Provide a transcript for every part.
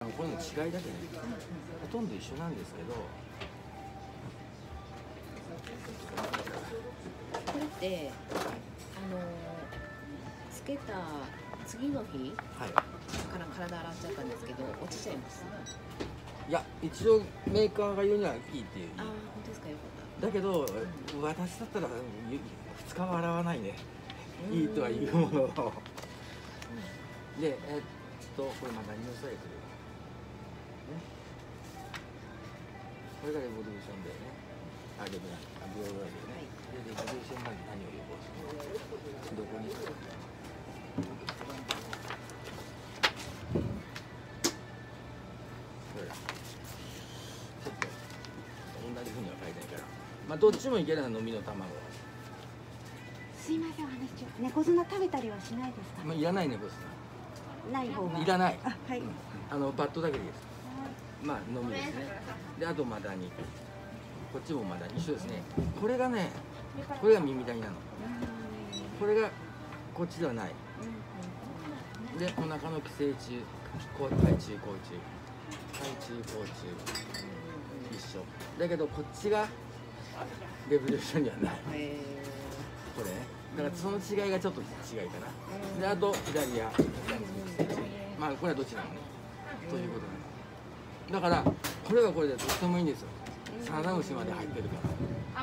これの違いだけね、ほとんど一緒なんですけど、 これってつけた次の日から体洗っちゃったんですけど落ちちゃいます？ いや、一応メーカーが言うにはいいっていう。 ああ、本当ですか。よかった。 だけど、私だったら2日は洗わないね。いいとは言うものの。で、これまだニューサイクル。ね。これがレボリューションでね。あ、でもな、ビオラでね。で、レボリューションまで何を予防する？どこに？これだ。ちょっと同じふうには書いてないから。まあどっちもいけるな、飲みの卵。 すいません、お話中。猫砂食べたりはしないですか？ まあいらないね、ボス。 ない方が。 いらない。 あ、はい。 バットだけでいいです。まあ飲みですね。で、あとマダニ。こっちもマダニ一緒ですね。これがね、これが耳ダニなの。これがこっちではない。で、お腹の寄生虫、海中、甲虫、海中、甲虫一緒。だけどこっちがレボリューションにはない。これね。だからその違いがちょっと違いかな。で、あと左やまあこれはどちらもね。ということね。だからこれはこれでとってもいいんですよ。サナムシまで入ってるから。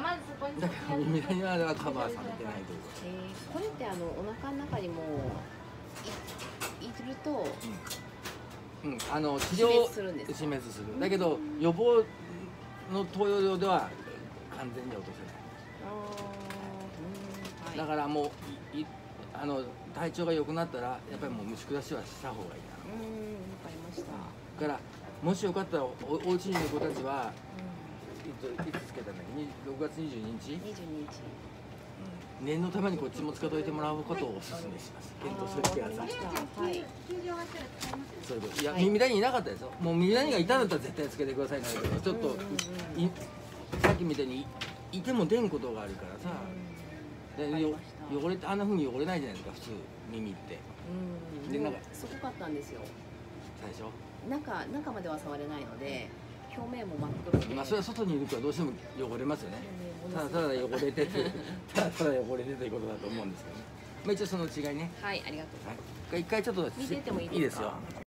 だから耳ダニはカバーされてないというこれってお腹の中にもいると、 治療死滅する。だけど予防の投与量では完全に落とせない。だからもう体調が良くなったらやっぱりもう虫下しはした方がいいな。 わかりました。 だからもしよかったらお家にいる子たちは、いつつけたんだっけ、6月22日。念のためにこっちもつけといてもらうことをお勧めします。検討してください。はい。そういうこと。いや、耳ダニいなかったですよ。もう耳ダニがいたんだったら絶対つけてくださいなんだけど、ちょっとさっきみたいにいても出んことがあるからさ。で、汚れてあんな風に汚れないじゃないですか、普通耳って。 で、なんかすごかったんですよ。 最初。 中までは触れないので。表面も真っ黒で、 まあそれは外にいるからどうしても汚れますよね。ただ汚れててただ汚れてということだと思うんですけどね。まあ一応その違いね。 はい、ありがとうございます。 一回ちょっと見ててもいいですか？ いいですよ。